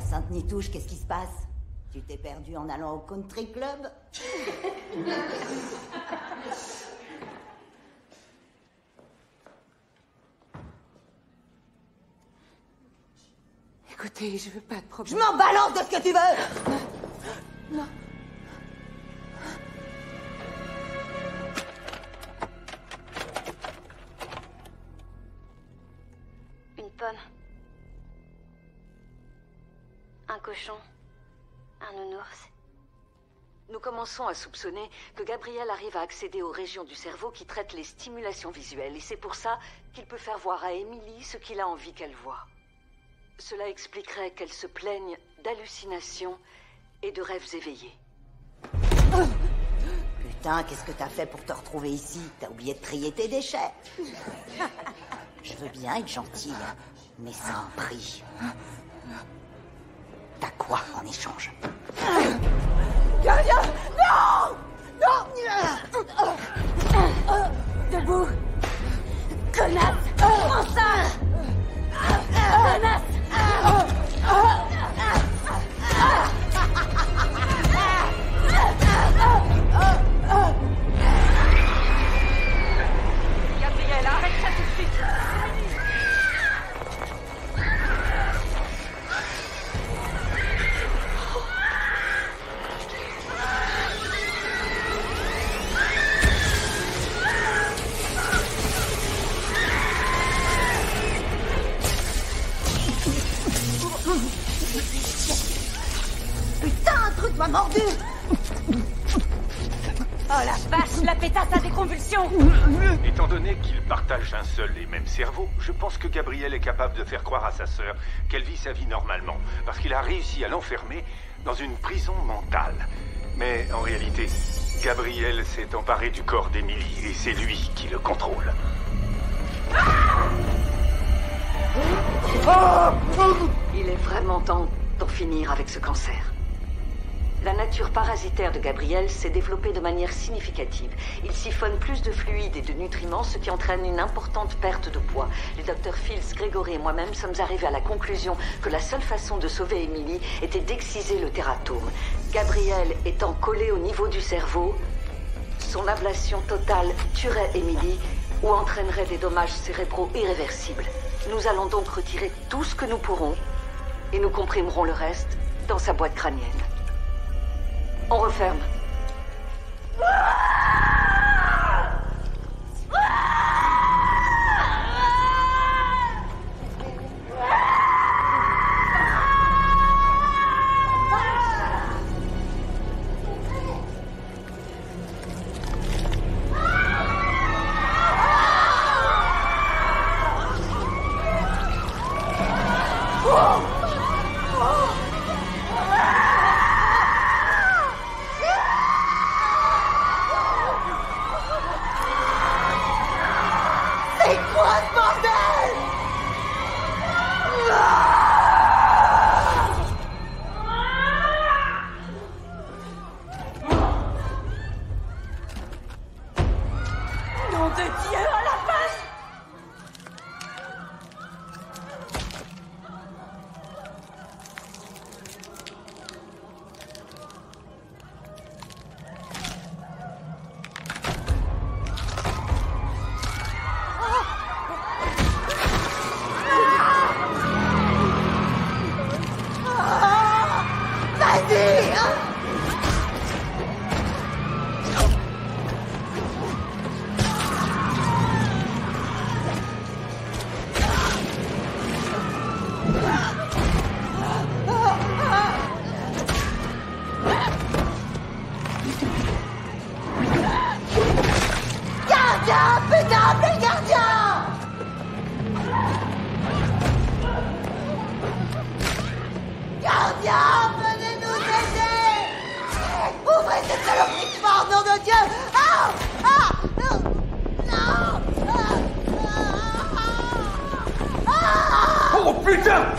Sainte-Nitouche, qu'est-ce qui se passe? Tu t'es perdu en allant au country club? Écoutez, je veux pas de problème. Je m'en balance de ce que tu veux! Non. Une pomme. Un cochon. Un nounours. Nous commençons à soupçonner que Gabriel arrive à accéder aux régions du cerveau qui traitent les stimulations visuelles, et c'est pour ça qu'il peut faire voir à Emily ce qu'il a envie qu'elle voie. Cela expliquerait qu'elle se plaigne d'hallucinations et de rêves éveillés. Putain, qu'est-ce que t'as fait pour te retrouver ici? T'as oublié de trier tes déchets. Je veux bien être gentille, mais ça a un prix. T'as quoi en échange? Gardien! Non! Non! Debout! Connasse! Prends ça! Connasse! Gabriel, arrête ça tout de suite! Putain, un truc m'a mordu! Oh la vache, la pétasse a des convulsions! Étant donné qu'ils partagent un seul et même cerveau, je pense que Gabriel est capable de faire croire à sa sœur qu'elle vit sa vie normalement, parce qu'il a réussi à l'enfermer dans une prison mentale. Mais en réalité, Gabriel s'est emparé du corps d'Emily et c'est lui qui le contrôle. Il est vraiment temps d'en finir avec ce cancer. La nature parasitaire de Gabriel s'est développée de manière significative. Il siphonne plus de fluides et de nutriments, ce qui entraîne une importante perte de poids. Les docteurs Fields, Gregory et moi-même sommes arrivés à la conclusion que la seule façon de sauver Emily était d'exciser le tératome. Gabriel étant collé au niveau du cerveau, son ablation totale tuerait Emily ou entraînerait des dommages cérébraux irréversibles. Nous allons donc retirer tout ce que nous pourrons et nous comprimerons le reste dans sa boîte crânienne. On referme. Nom de Dieu, à la vache! Oh putain!